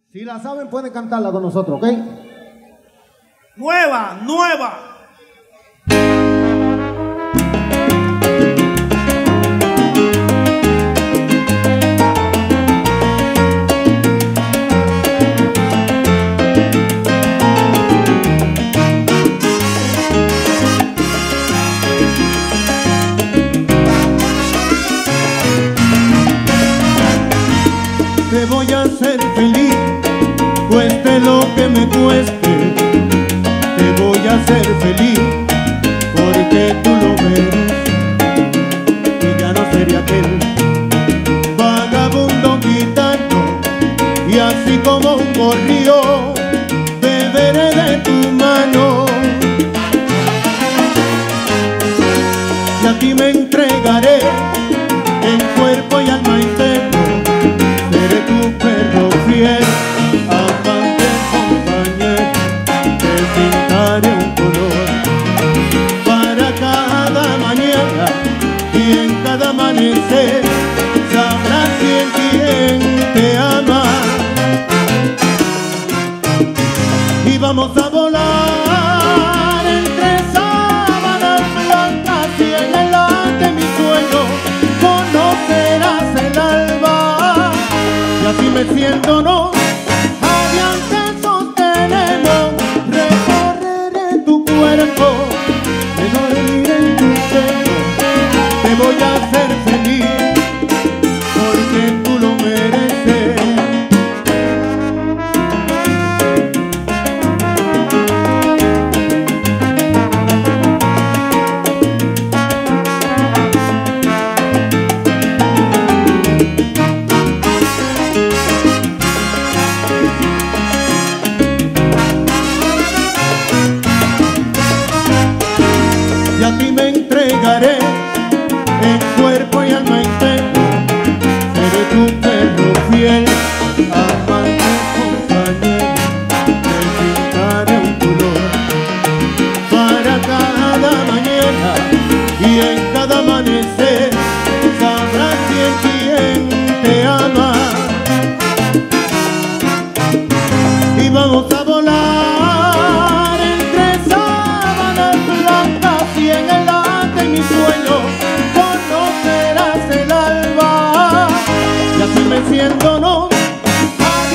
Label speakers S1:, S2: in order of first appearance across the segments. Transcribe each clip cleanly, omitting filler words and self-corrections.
S1: Si la saben, pueden cantarla con nosotros, ¿ok?
S2: Nueva, nueva.
S1: Te voy a hacer feliz, cueste lo que me cueste. Te voy a hacer feliz, porque tú lo mereces. Y ya no seré aquel vagabundo gitano, y así como un gorrión beberé de tu mano. Y a ti me entregaré en cuerpo y alma interno. Seré tu perro fiel, amante, compañero. Te pintaré un color para cada mañana, y en cada amanecer sabrás quién te ama. Y vamos a volar entre sábanas blancas, y en el arte mi sueño conocerás el alba. Y así meciéndonos, adiante sostenemos, recorreré tu cuerpo, me dormiré en tu seno. Te voy a hacer feliz, porque tú lo mereces. Y a ti me entregaré en cuerpo y alma interno. Seré tu perro fiel, amante, compañero. Te pintaré un color para cada mañana, y en cada amanecer sabrás quién te ama. Y vamos a volar entre sábanas blancas, y en el arte mi sueño conocerás el alba. Y así meciéndonos,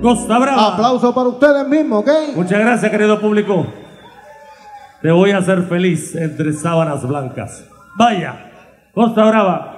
S2: Costa Brava.
S1: Aplauso para ustedes mismos, ¿ok?
S2: Muchas gracias, querido público. Te voy a hacer feliz entre sábanas blancas. Vaya, Costa Brava.